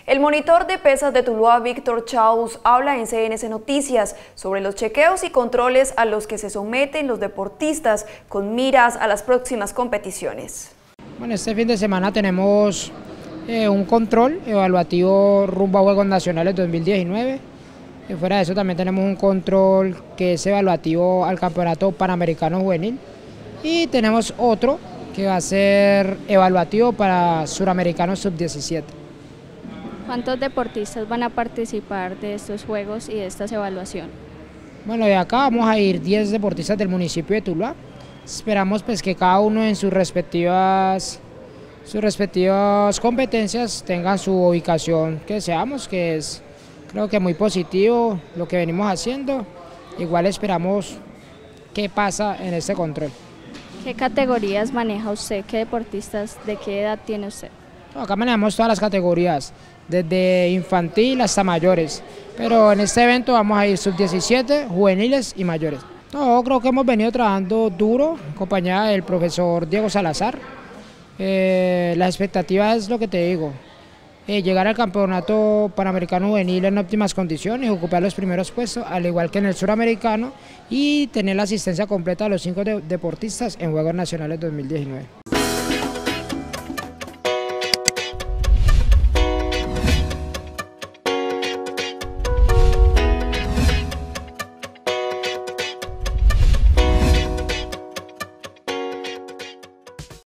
El monitor de pesas de Tuluá, Víctor Chaus, habla en CNC Noticias sobre los chequeos y controles a los que se someten los deportistas con miras a las próximas competiciones. Bueno, este fin de semana tenemos un control evaluativo rumbo a Juegos Nacionales 2019. Y fuera de eso también tenemos un control que es evaluativo al Campeonato Panamericano Juvenil. Y tenemos otro que va a ser evaluativo para Suramericano Sub-17. ¿Cuántos deportistas van a participar de estos juegos y de estas evaluaciones? Bueno, de acá vamos a ir 10 deportistas del municipio de Tuluá. Esperamos pues que cada uno en sus respectivas competencias tengan su ubicación que deseamos, que es creo que muy positivo lo que venimos haciendo. Igual esperamos qué pasa en este control. ¿Qué categorías maneja usted? ¿Qué deportistas? ¿De qué edad tiene usted? Acá manejamos todas las categorías, desde infantil hasta mayores, pero en este evento vamos a ir sub-17, juveniles y mayores. No, creo que hemos venido trabajando duro en compañía del profesor Diego Salazar. La expectativa es lo que te digo, llegar al Campeonato Panamericano Juvenil en óptimas condiciones, ocupar los primeros puestos, al igual que en el Suramericano, y tener la asistencia completa de los 5 deportistas en Juegos Nacionales 2019.